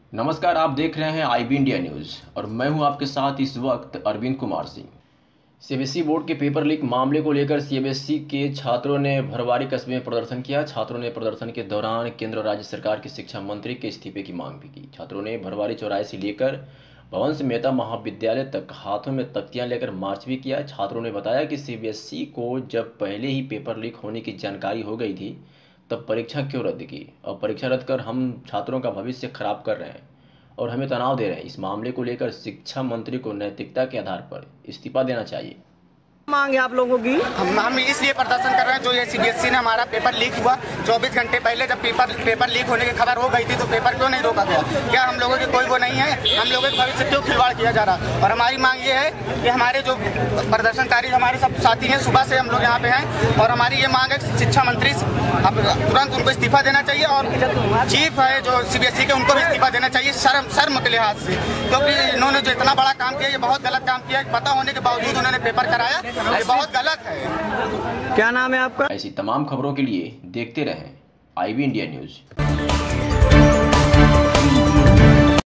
नमस्कार, आप देख रहे हैं IB इंडिया न्यूज़ और मैं हूं आपके साथ इस वक्त अरविंद कुमार सिंह। CBSE बोर्ड के पेपर लीक मामले को लेकर CBSE के छात्रों ने भरवारी कस्बे में प्रदर्शन किया। छात्रों ने प्रदर्शन के दौरान केंद्र और राज्य सरकार के शिक्षा मंत्री के इस्तीफे की मांग भी की। छात्रों ने भरवारी चौराहे से लेकर भवंस मेहता महाविद्यालय तक हाथों में तख्तियां लेकर मार्च भी किया। छात्रों ने बताया कि CBSE को जब पहले ही पेपर लीक होने की जानकारी हो गई थी तब परीक्षा क्यों रद्द की और परीक्षा रद्द कर हम छात्रों का भविष्य खराब कर रहे हैं और हमें तनाव दे रहे हैं। इस मामले को लेकर शिक्षा मंत्री को नैतिकता के आधार पर इस्तीफा देना चाहिए। मांग है आप लोगों की? हम इसलिए प्रदर्शन कर रहे हैं जो ये CBSE ने हमारा पेपर लीक हुआ 24 घंटे पहले जब पेपर लीक होने की खबर हो गई थी तो पेपर क्यों नहीं रोका गया? क्या हम लोगों की कोई वो नहीं है? हम लोगों के भविष्य क्यों खिलवाड़ किया जा रहा? और हमारी मांग ये है कि हमारे जो प्रदर्शनकारी हमारे सब साथी हैं, सुबह से हम लोग यहाँ पे हैं और हमारी ये मांग है शिक्षा मंत्री अब तुरंत उनको इस्तीफा देना चाहिए और चीफ है जो CBSE के उनको भी इस्तीफा देना चाहिए शर्म के लिहाज से, क्योंकि इन्होंने जो इतना बड़ा काम किया ये बहुत गलत काम किया। पता होने के बावजूद उन्होंने पेपर कराया, ये बहुत गलत है। क्या नाम है आपका? ऐसी तमाम खबरों के लिए देखते रहें IB इंडिया न्यूज़।